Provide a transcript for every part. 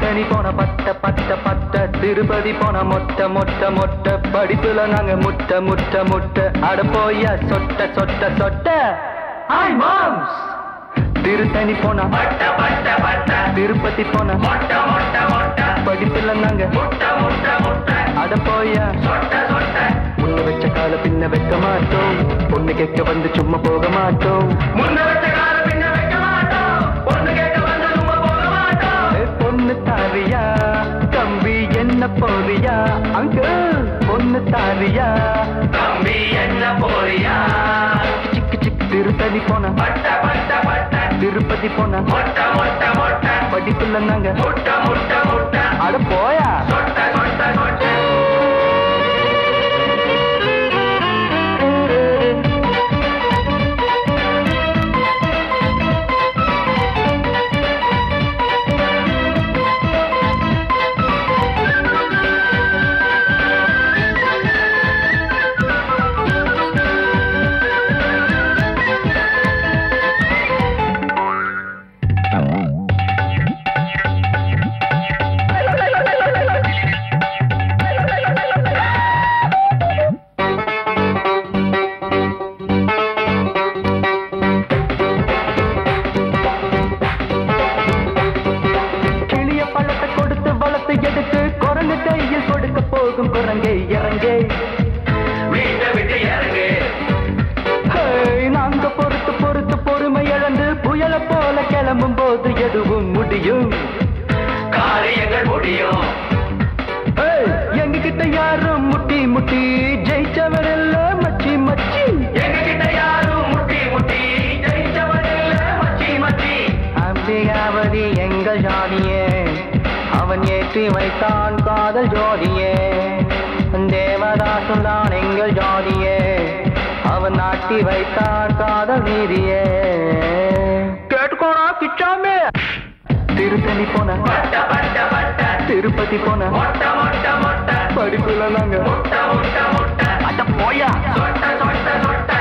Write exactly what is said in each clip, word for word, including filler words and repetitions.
திருத்தணி போன பட்ட பட்ட பட்ட திருப்பதி போன மொட்டை மொட்டை மொட்டை படிப்புல நாங்க முட்டை முட்டை முட்டை அட போயா சொட்ட சொட்ட சொட்ட ஹாய் மாம்ஸ் திருத்தணி போன பட்ட பட்ட பட்ட திருப்பதி போன மொட்டை மொட்டை மொட்டை படிப்புல நாங்க முட்டை முட்டை முட்டை அட போயா சொட்ட சொட்ட முன்ன வச்ச கால பின்ன வைக்க மாட்டோம் பொண்ணு கேட்க வந்து சும்மா போக மாட்டோம் முன்ன வச்ச கால பின்ன வைக்க மாட்டோம் பொண்ணு கேட்க வந்து சும்மா போக மாட்டோம் பொண்ணு தாரியா தம்பி என்ன போறியா அங்கிள் பொண்ணு தாரியா தம்பி என்ன போறியா சிக்கு சிக்கு திருத்தணி போன பட்ட பட்ட பட்ட திருப்பதி போன மொட்டை மொட்டை மொட்டை படிப்புல நாங்க முட்டை முட்டை முட்டை அட போயா சொட்ட சொட்ட சொட்ட நாங்க பொறுத்து பொறுத்து பொறுமை இழந்து புயல போல கிளம்பும் போது எதுவும் முடியும் காரியங்கள் முடியும் எங்க கிட்ட யாரும் முட்டி முட்டி ஜெயிச்சவர் இல்ல மச்சி மச்சி எங்க கிட்ட யாரும் முட்டி முட்டி ஜெயிச்சவர் இல்ல மச்சி மச்சி அம்பிகாவதி எங்கள் ஜாதியே அவன் ஏற்றி வைத்தான் காதல் ஜோதியே தேவதாசும் தான் எங்கள் ஜாதியே அவன் நாட்டி வைத்தான் காதல் நீதியே கேட்டுக்கோனா கிச்சாமே திருத்தணி போன பட்ட பட்ட பட்ட திருப்பதி போன மொட்டை மொட்டை மொட்டை படிப்புல நாங்க முட்டை முட்டை முட்டை அட போயா சொட்ட சொட்ட சொட்ட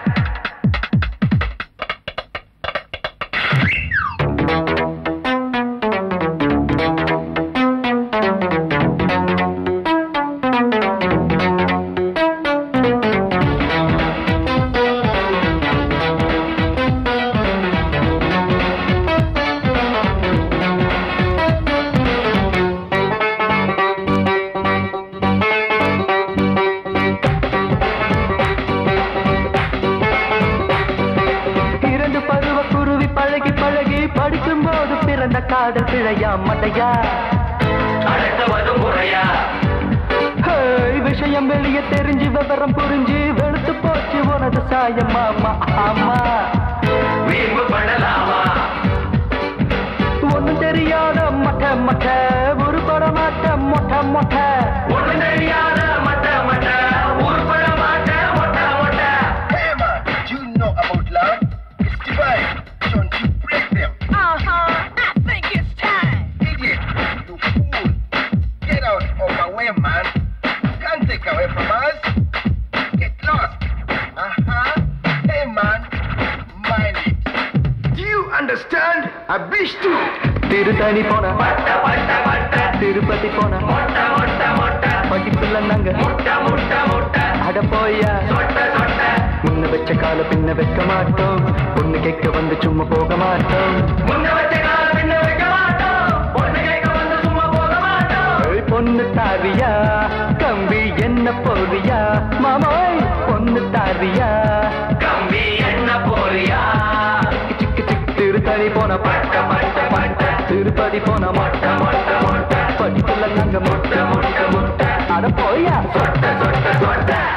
படிக்கும் போது பிறந்த காதல் பிழையா மட்டையா அடுத்தவதும் முறையா விஷயம் வெளியே தெரிஞ்சு விவரம் புரிஞ்சு வெளுத்து போச்சு உனது சாயம் மாமா ஆமா வீம்பு பண்ணலாமா ஒண்ணும் தெரியாத மொட்டை மொட்டை ஒரு பட மாட்ட மொட்டை மொட்டை ஒண்ணும் தெரியாத மொட்டை மொட்டை ஒரு பட மாட்ட மொட்டை மொட்டை you know about love it's divine don't you break them uh-huh I think it's time idiot you fool get out of my way man can't take away from us get lost uh-huh hey man mind it do you understand I wish to Tiruttani போன பட்ட பட்ட பட்ட திருப்பதி போன மொட்டை மொட்டை மொட்டை படிப்புல நாங்க முட்டை முட்டை முட்டை அட போயா சொட்ட சொட்ட முன்ன வச்ச கால பின்ன வைக்க மாட்டோம் பொண்ணு கேட்க வந்து சும்மா போக மாட்டோம் முன்ன வச்ச கால பின்ன வைக்க மாட்டோம் பொண்ணு கேட்க வந்து சும்மா போக மாட்டோம் பொண்ணு தாரியா கம்பி என்ன போறியா மாமாய் பொண்ணு தாரியா கம்பி என்ன போறியா சிக்கு சிக்கு திருத்தணி போன பட்ட பட்ட பட்ட திருப்பதி போன மொட்டை மொட்டை மொட்டை படிப்புல நாங்க முட்டை முட்டை முட்டை அட போயா சொட்ட சொட்ட சொட்ட